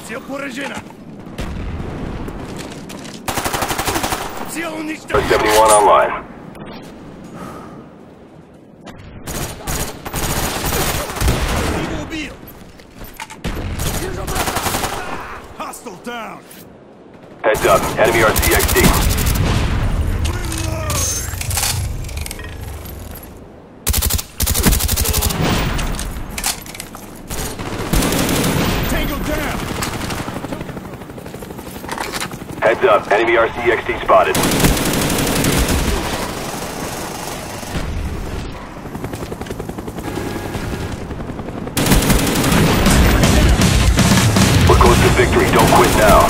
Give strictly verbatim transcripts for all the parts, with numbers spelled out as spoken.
Все поражено. Все уничтожено. Number seventy-one online. Его убил. Hostile down. Heads up, enemy R C X D. Tango down. Heads up, enemy R C X D spotted. We're close to victory, don't quit now.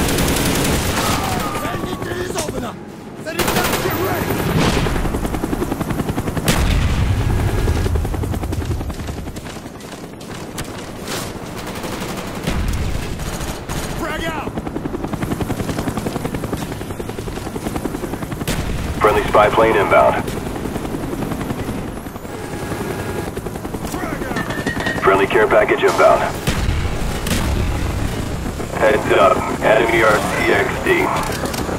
Frag out. Friendly spy plane inbound. Frag out. Friendly care package inbound. Heads up, enemy R C X D.